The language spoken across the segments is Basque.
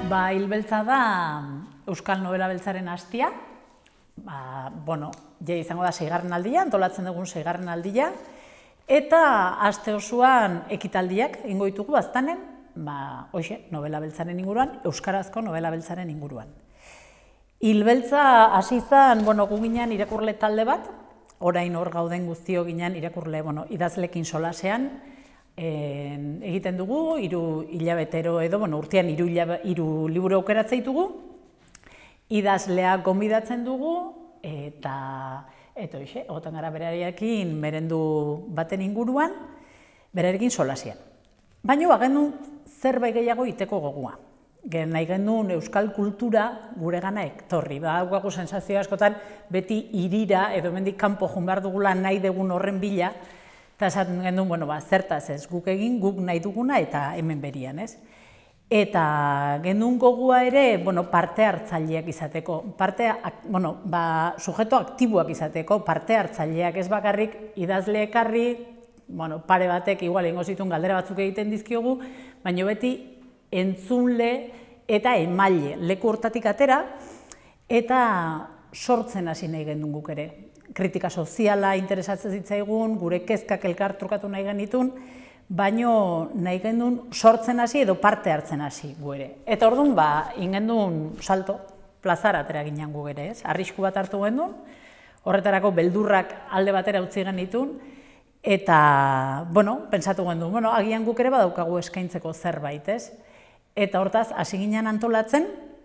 Hilbeltza da Euskal Nobela Beltzaren hastia. Izango da 6. aldia, antolatzen dugun 6. aldia. Eta aste osoan ekitaldiak egingo ditugu baztanen, Nobela Beltzaren inguruan, euskarazko Nobela Beltzaren inguruan. Hilbeltza hasi zen, gu ginen irakurle talde bat, orain hor gauden guztio ginen irakurle idazlekin solasean, egiten dugu, 3 hilabetero edo, urtean 3 liburu aukeratzen ditugu, idazleak gonbidatzen dugu, eta egoten gara berarekin merendu baten inguruan, berarekin solasean. Baina bagendun zerbait gehiago iteko gogua. Nahi gendun euskal kultura gure gana ektorri. Daukagu sensazio askotan beti hirira edo hemendik kanpo joan behar dugula nahi dugun horren bila, eta esaten gendun, zertaz ez, guk egin, guk nahi duguna eta hemen berian, ez? Eta gendun gogua ere, parte hartzaileak izateko, sujeto aktiboak izateko, parte hartzaileak ez bakarrik idazle ekarri, pare batek igual egingo zituen galdera batzuk egiten dizkiogu, baina beti entzunle eta emaile leku hortatik atera eta sortzen hasi nahi gendun guk ere. Kritika soziala interesatzen zitzaigun, gure kezkak elkar trukatu nahi genitun, baino nahi gendun sortzen hasi edo parte hartzen hasi gu ere. Eta orduan, ingendun salto, plazara atera ginen gu ere, ez? Arrisku bat hartu gendun, horretarako beldurrak alde batera utzi genitun, eta, pentsatu gendun, agian guk ere badaukagu eskaintzeko zerbait, ez? Eta hortaz, hasi ginen antolatzen,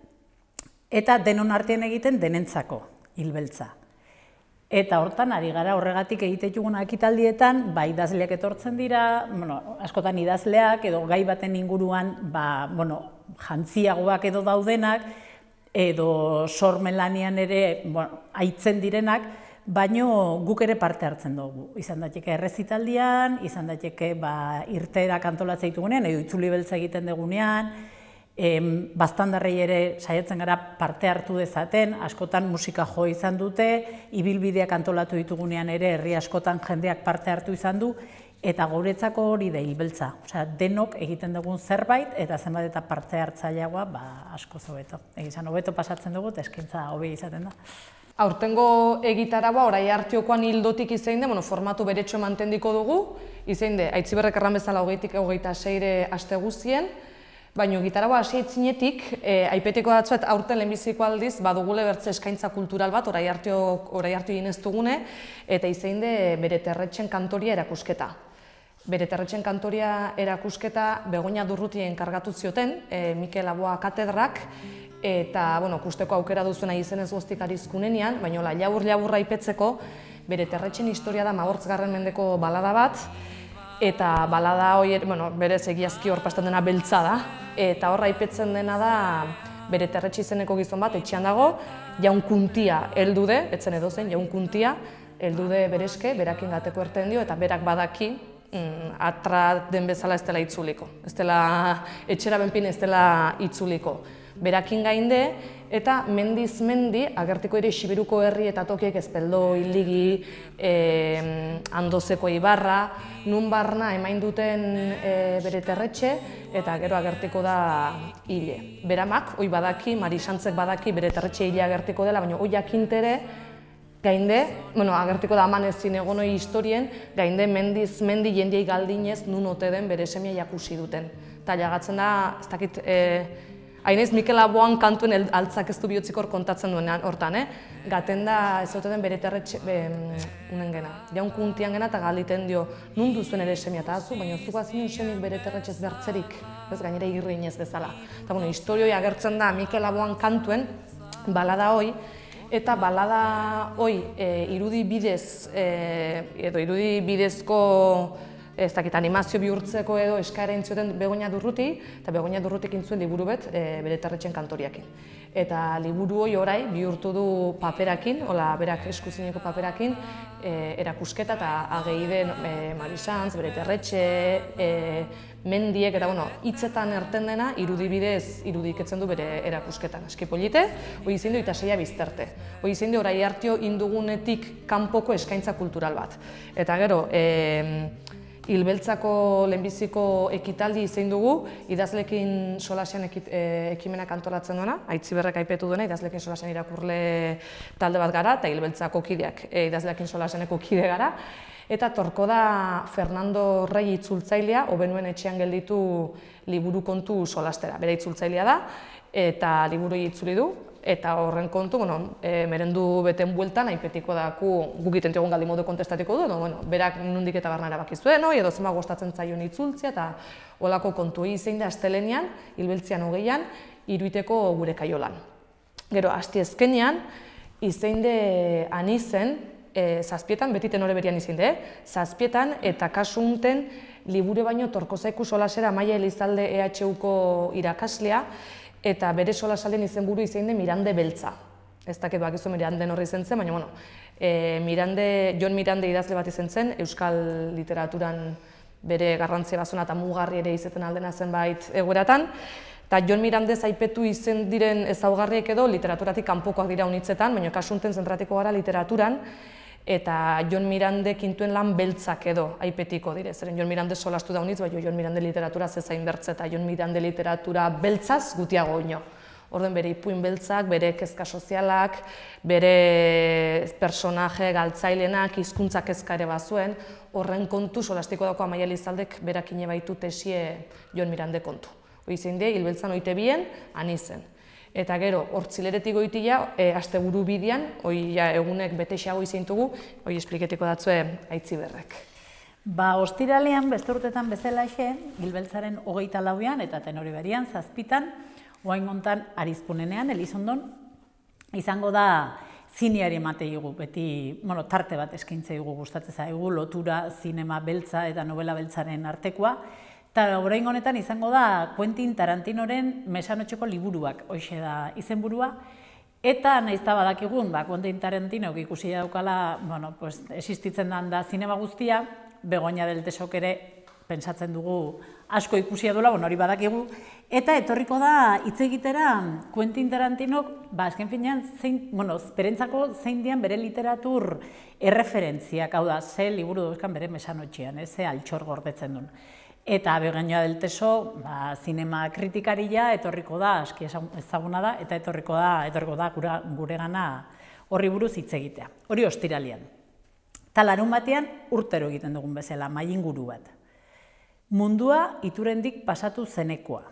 eta denon artean egiten denentzako, Hilbeltza. Eta hortan, ari gara horregatik egitetugun ekitaldietan, idazleak etortzen dira, askotan idazleak edo gai baten inguruan, jantziagoak edo daudenak, edo sormen lanean ere aitzen direnak, baino guk ere parte hartzen dugu. Izan daiteke errezitaldian, izan daiteke irteerak antolatzen ditugunean, edo itzuli beltza egiten dugunean, baztandarrei ere saiatzen gara parte hartu dezaten, askotan musika jo izan dute, ibilbideak antolatu ditugunean ere herri askotan jendeak parte hartu izan du, eta guretzako hori da Hilbeltza. Denok egiten dugun zerbait, eta zenbat eta parte hartzaileagoa askoz hobeto. Egizan hobeto pasatzen dugu, eta eskaintza hobe izaten da. Aurtengo egitaragua, orai hartiokoan hildotik izainde, formatu beretxo mantendiko dugu, izainde, Aitziberrek erran bezala 20-26 aste guztien, baina egitaragua hasi aitzinetik, aipeteko datzuet aurten lehenbiziko aldiz, badugule bertze eskaintza kultural bat, orai hartio ginez dugune, eta izainde bere terretxen kantoria erakusketa. Bere terretxen kantoria erakusketa Begoña Durrutien kargatu zioten, Mikel Laboa katedrak, eta, kusteko aukera duzuena izenez goztik arizkunenean, baina labur-laburra aipetzeko, bere terretxen historia da 15. mendeko balada bat, eta balada hori, berez egiazki hor pasten dena beltza da, eta hor aipetzen dena da bere terretxe izeneko gizon bat, etxean dago, Jaun Kuntia heldude, etzen edozen, Jaun Kuntia, heldude bereske, berakin gateko erten dio, eta berak badaki, atra den bezala ez dela itzuliko. Ez dela, etxera benpin ez dela itzuliko. Berakin gainde, eta mendiz mendi, agertiko ere Sibiruko herri eta tokiek Ezpeldo, Iligi, Andozeko Ibarra, nun barna emain duten bere terretxe, eta gero agertiko da hile. Beramak, hoi badaki, Marisantzek badaki, bere terretxe hile agertiko dela, baina hoi jakintere, gainde, agertiko da aman ezin egonoi historien, gainde mendiz mendi jendiei galdinez nun ote den bere semia jakusi duten. Eta jagatzen da, ez dakit, hainez Mikel Laboan kantuen altzak ez du bihotzik hor kontatzen duenean hortan, gaten da ez ote den bere terretxe, unen gena, Jaun Kuntian gena eta galditen dio, nun duzuen ere semia eta azu, baina zuko azinen semik bere terretxez bertzerik, ez gainera igirri inez bezala. Eta historioi agertzen da Mikel Laboan kantuen, balada hoi, eta balada hoi irudi bidez, edo irudi bidezko ez dakit, animazio bihurtzeko edo eskaera intzioten Begoña Durruti, eta Begoña Durrutik intzuen liburu bet bere terretxen kantoriakin. Eta liburu hori orai bihurtu du paperakin, hola berak eskuzineko paperakin, erakusketa eta ageiden Marisanz, bere terretxe, mendiek, eta hitzetan erten dena irudibidez irudiketzen du bere erakusketan. Eski polite, hori izin du eta seia bizterte. Hori izin du orai hartio indugunetik kanpoko eskaintza kultural bat. Eta gero, Hilbeltzako lehenbiziko ekitaldi zein dugu, idazlekin solasean ekimenak antolatzen duena, Aitziberrek aipetu duena, idazlekin solasean irakurle talde bat gara, eta Hilbeltzako kideak idazlekin solaseneko kide gara. Eta torko da Fernando Rey itzultzailea, hobenuen etxean gelditu liburu kontu solastera. Bere itzultzailea da, eta liburu itzuli du, eta horren kontu, merendu beten bueltan, hainpetiko daku guk iten diogun galdi modu kontestatiko du, berak nondik eta barna erabaki zuen, edo zema gustatzen zaion itzultzia, eta holako kontu zein da astelenean, Hilbeltzian 20an, Iruiteko gure kaiolan. Gero, astiezkenean, izeinde anizen, zazpietan, beti tenore berian izinde, zazpietan eta kasu unten liburu baino torkozaiku solasera Maia Elizalde EHUko irakaslea, eta bere solasalden izenburu izeinde Mirande Beltza. Ez dakit bakizu Mirande horri izen zen, baina, Jon Mirande idazle bat izen zen, euskal literaturan bere garrantzia bazuna eta mugarri ere izaten aldena zenbait egoeratan. Eta Jon Mirande aipetu izen diren ezaugarriek edo literaturatik kanpokoak dira unitzetan, baina kasu unten zentratiko gara literaturan, eta Jon Mirande kintuen lan beltzak edo aipetiko dire. Zeren Jon Mirande solastu da unitz, baina Jon Mirande literatura zezain bertze eta Jon Mirande literatura beltzaz gutiago ino. Orden bere ipuin beltzak, bere kezka sozialak, bere personaje galtzailenak, hizkuntza kezka ere bazuen, horren kontu solastiko dako Maia Elizaldek berakine baitu tesie Jon Mirande kontu. Hoi zein die, Hilbeltzan oite bien, anizen. Eta gero, hortzileretik goitia, asteburu bidean, hoi egunek betexeago izeintugu, hoi espliketiko datzue Aitziberrek. Ostiralean, beste urtetan bezalaxe, Hilbeltzaren 24an eta tenori berian, zazpitan, oain gontan Arizpunenean, Elizondon, izango da zineari emateigu, beti tarte bat eskaintzeigu gustatzen zaigu, lotura, zinema beltza eta novela beltzaren artekoa, eta orain honetan izango da Quentin Tarantinoren Mesanotxeko liburuak, hoxe da izenburua, eta naizta badakigun, Quentin Tarantinok ikusi daukala, existitzen da zinema guztia, Begoña del Tesok ere pentsatzen dugu asko ikusia duela, hori badakigu, eta etorriko da hitz egitera Quentin Tarantinok, azken finean, berentzako zein dian bere literatur erreferentziak, hau da, ze liburu duzkan bere Mesanotxean, ze altxor gordetzen duen. Eta Begoña del Teso, zinema kritikaria, etorriko da, aski ezaguna da, eta etorriko da gure gana horri buruz hitz egitea. Hori ostiralean. Eta larun batean urtero egiten dugun bezala, mailinguru bat. Mundua iturendik pasatu zenekoa.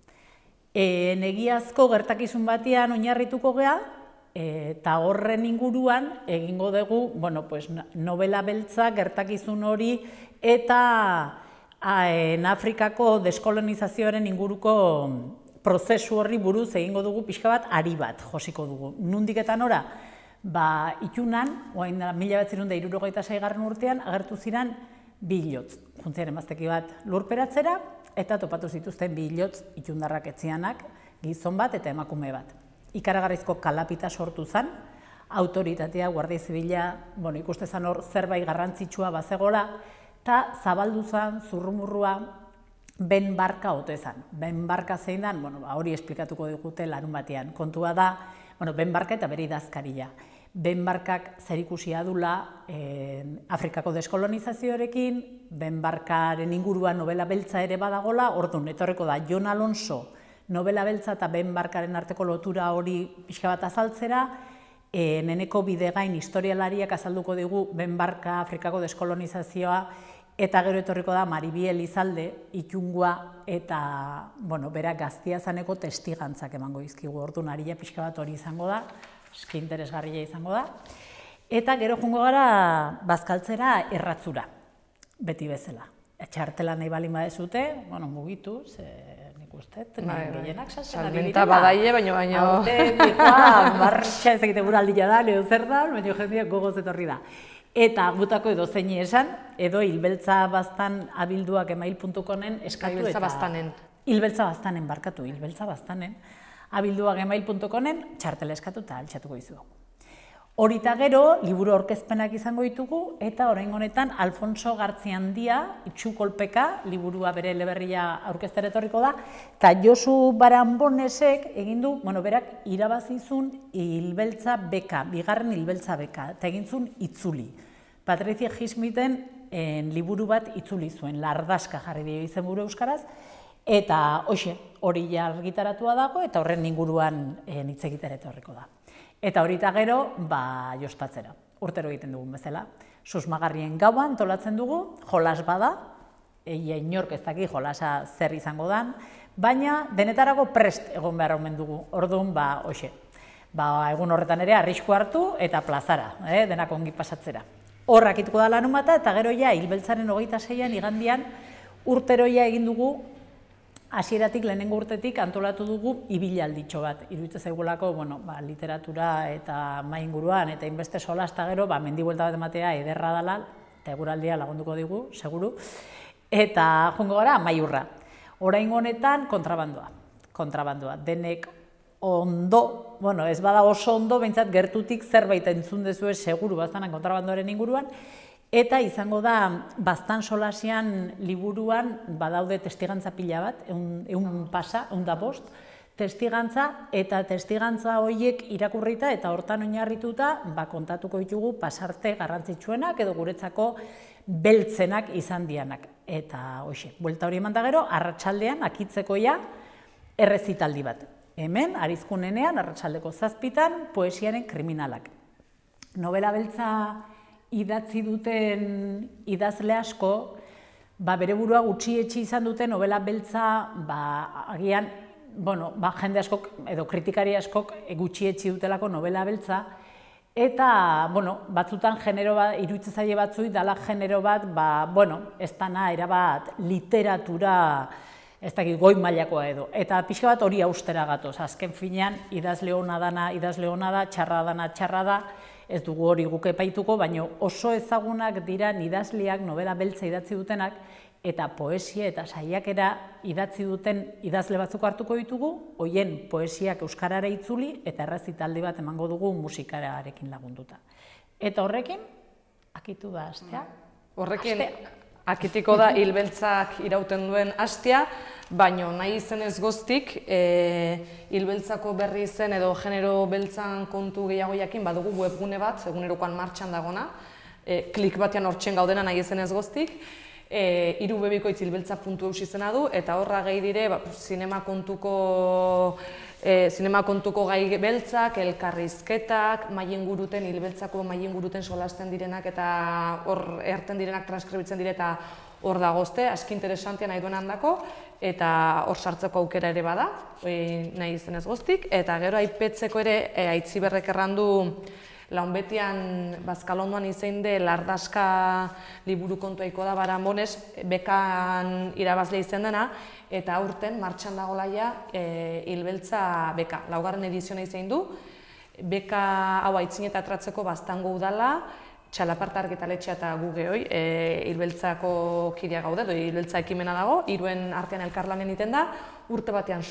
Egiazko gertakizun batean oinarrituko gea, eta horren inguruan egingo dugu, novela beltza, gertakizun hori, eta Afrikako deskolonizazioaren inguruko prozesu horri buruz egingo dugu pixka bat ari bat josiko dugu. Nondik eta nora? Itunan, oain da 1976 urtean, agertu ziren 2 hilotz. Juntziaren emazteki bat lurperatzera, eta topatu zituzten 2 hilotz itundarrak etzianak, gizon bat eta emakume bat. Ikaragarrizko kalapita sortu zen, autoritatea, Guardia Zibila, ikustezan hor zerbait garrantzitsua bazegola, eta zabaldu zen, zurrumurrua, ben barka ote zen. Ben barka zein den, hori esplikatuko digute larun batean. Kontua da, ben barka eta bere idazkaria. Ben barkak zerikusia dula Afrikako deskolonizazioarekin, ben barkaren inguruan novela beltza ere badagola, orduan etorreko da Jon Alonso novela beltza eta ben barkaren arteko lotura hori pixka bat azaltzera, Neneko Bidegain historialariak azalduko digu ben barka Afrikako deskolonizazioa, eta gero etorriko da Maribi Elizalde ikungua eta berak Gaztiazaneko testigantzak emango izkigu, orduan arila pixka bat hori izango da, eski interesgarria izango da. Eta gero jungo gara bazkaltzera Erratzura, beti bezala. Txartela nahi balin badezute, mugitu, nik uste, gehienak sasen ari direla. Salmenta badaie, baina... Haute, martxa ez egite guraldia da, edo zer da, baina jendeak gogoz etorri da. Eta gutako edo zeini esan, edo hilbeltzabaztan abilduak email.comen eskatu eta... Hilbeltzabaztanen. Hilbeltzabaztanen, barkatu, hilbeltzabaztanen. Abilduak email.comen txartela eskatu eta altxatuko izu. Horita gero, liburu aurkezpenak izango ditugu, eta orain honetan Alfonso Gartziandia, Itxukolpeka, liburua bere eleberria aurkeztera etorriko da, eta Josu Baranbonesek egin du, berak irabazizun hilbeltza beka, bigarren hilbeltza beka, eta egin zuen itzuli. Patricia Gismiten liburu bat itzuli zuen, Lardaska jarri dio izenburu euskaraz, eta hoxe, hori argitaratua dago, eta horren inguruan hitz egitera etorriko da. Eta hori eta gero, jostatzera, urtero egiten dugun bezala. Susmagarrien gaua antolatzen dugu, jolas bada, inork ez daki jolasa zer izango dan, baina denetarako prest egon behar omen dugu, orduan, hoxe. Egun horretan ere arrisku hartu eta plazara, denak ongi pasatzera. Horrak ituko da larunbata eta gero ja, Hilbeltzaren 26an igandian urteroia egin dugu, hasieratik lehenengo urtetik antolatu dugu ibilaltitxo bat. Iruditzen zaigulako, literatura eta mai inguruan eta inbeste solas eta gero, mendibuelta bat ematea ederra dela, eta eguraldia lagunduko digu, seguru, eta joango gara Amaiurra. Oraingo honetan kontrabandoa, denek ondo, ez bada oso ondo, behintzat gertutik zerbait entzun dezue seguru baztanan kontrabandoaren inguruan, eta izango da, Baztan solasian liburuan badaude testigantza pila bat, 105 testigantza, eta testigantza horiek irakurrita eta hortan oinarrituta kontatuko ditugu pasarte garrantzitsuenak edo guretzako beltzenak izan dianak. Eta hoxe, buelta hori eman da gero, arratsaldean akitzekoia errezitaldi bat. Hemen, Arizkunenean, arratsaldeko 7:00, poesiaren kriminalak. Nobela beltza idatzi duten idazle asko, bere burua gutxietsi izan dute nobela beltza, agian, jende askok edo kritikari askok gutxietsi dutelako nobela beltza, eta, batzutan genero bat, iruditzen zaie batzui, dala genero bat, ez dana erabat literatura, ez dakit goi mailakoa edo. Eta pixka bat hori austera gatoz, azken finean idazle ona da, txarra dana txarra da, ez dugu hori guk epaituko, baina oso ezagunak dira idazleak nobela beltza idatzi dutenak, eta poesia eta saiakera idatzi duten idazle batzuk hartuko ditugu, hoien poesiak euskarara itzuli, eta errezitaldi bat emango dugu musikararekin lagunduta. Eta horrekin, akitu da astea. Horrekin, akitiko da Hilbeltzak irauten duen astea, baina nahi izenez goztik, Hilbeltzako berri izen edo genero beltzan kontu gehiago jakin, badugu webgune bat, egunerokoan martxan dagona, klik batean hortzen gaudena nahi izenez goztik, irubebikoitz.hilbeltza.eus izena du, eta horra gehi dire, zinema kontuko gai beltzak, elkarrizketak, Hilbeltzako mai inguruten solasten direnak eta hor erten direnak transkribitzen dire eta hor dagozte, aski interesantia nahi duen handako, eta hor sartzeko aukera ere bada, nahi izenez goztik, eta gero aipetzeko ere Aitziberrek errandu Launbetian Bazkalondoan izein de Lardaska liburu kontuaiko da Baramonez, bekan irabazle izen dena, eta aurten martxan dagoela ja Hilbeltza beka, 4. ediziona izein du. Beka hau aitzin eta atratzeko Baztango udala, Txalaparta Argitaletxea eta gu gehoi, Hilbeltzako kidea gaude, Hilbeltza ekimena dago, 3 artean elkarlanen egiten da, urte batean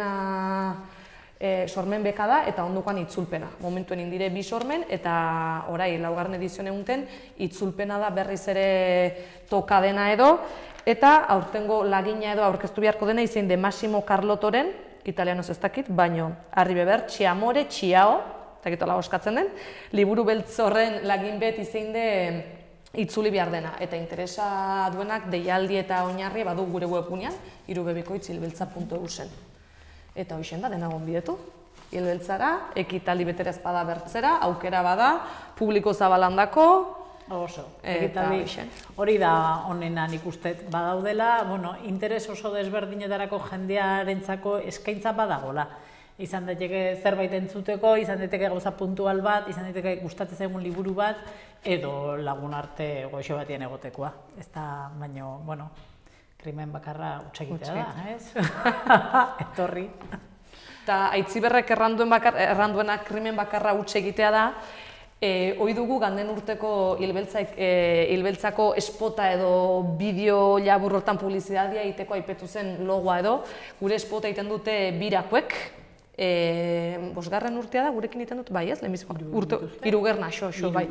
sormen beka da eta ondokoan itzulpena. Momentuen indire 2 sormen eta orai 4. edizioan egunten itzulpena da berriz ere toka dena edo, eta aurtengo lagina edo aurkeztu beharko dena izein de Massimo Carlottoren, italianoz ez dakit, baino Harri Beber, Amore, Ciao, eta gitola oskatzen den, liburu beltz horren lagin bet izein de itzuli behar dena, eta interesa duenak deialdi eta oinarri badu gure webgunean, irubebikoitz.hilbeltza.eusen. Eta hoixen da, dena gonbidetu. Hilbeltzara, ekitaldi beterez bada bertzera, aukera bada, publiko zabalandako. Oso, ekitaldi hori da honena nik uste badaudela, interes oso desberdinetarako jendearentzako eskaintza badagola. Izan daiteke zerbait entzuteko, izan daiteke gauza puntual bat, izan daiteke gustatzen zaigun liburu bat, edo lagun arte goxo batien egotekoa. Ez da, baino, krimen bakarra utxegitea da, ez? Etorri. Eta Aitziberrek erranduenak krimen bakarra utxegitea da, hoi dugu ganden urteko Hilbeltzako espota edo bideo labur hortan publizidadia egiteko aipetu zen logoa edo, gure espota egiten dute birakuek, 5. urtea da, gurekin egiten dut, bai ez, lehenbiziko, irugerna, bai,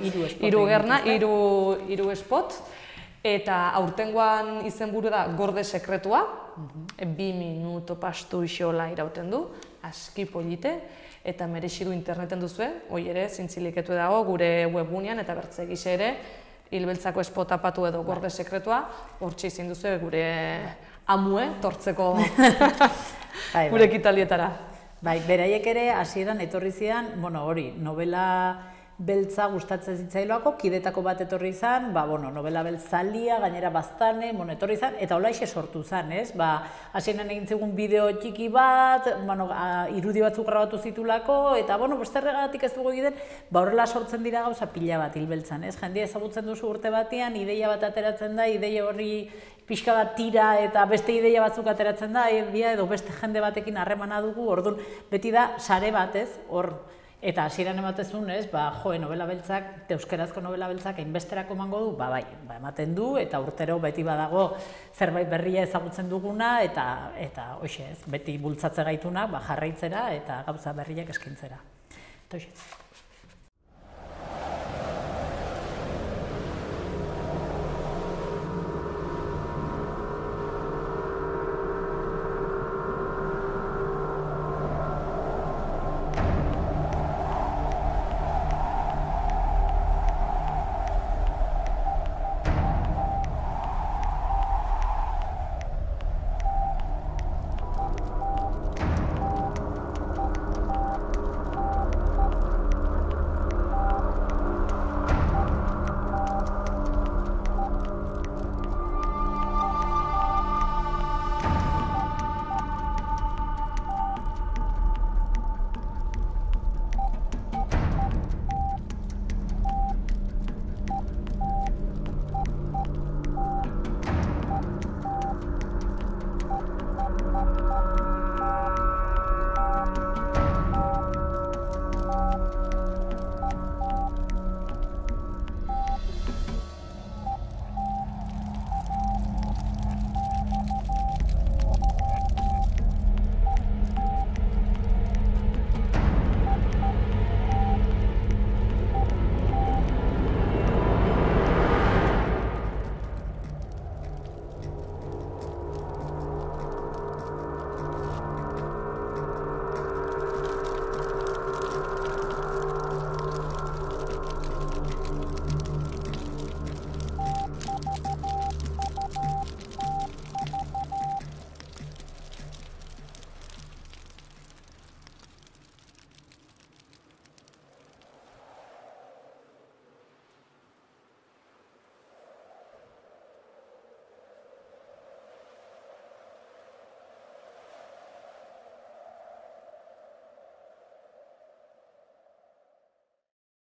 iru espot, eta aurtengoan izenburu da Gorde Sekretua, 2 minuto pastu xola irauten du, aski polite, eta merexi du interneten duzue, hoi ere, zintziliketu dago, gure webgunean eta bertze gise ere, hilbeltzako espotapatu edo gorde sekretua, hortxe izin duzu gure amue tortzeko gure ekitaldietara. Bai, beraiek ere hasieran etorri zidan, bueno, hori, novela beltza gustatzen zitzailoako, kidetako bat etorri izan, novela beltzalia, gainera baztane, etorri izan, eta holaxe sortu zen, ez? Hasieran egin zigun bideo txiki bat, irudi batzuk grabatu zitulako, eta, besterregatik ez dugu egiten, horrela sortzen dira gauza pila bat hilbeltzan, ez? Jendia ezagutzen duzu urte batean, ideia bat ateratzen da, ideia horri pixka bat tira eta beste ideia batzuk ateratzen da, edo beste jende batekin harremana dugu, orduan beti da sare bat, ez? Hor, eta hasieran ematezun, ez, novela beltzak, euskerazko novela beltzak hainbesterako emango du, bai, ematen du, eta urtero beti badago zerbait berria ezagutzen duguna, eta hoxe ez, beti bultzatze gaituna, jarraitzera eta gauza berriak eskintzera. Eta hoxe.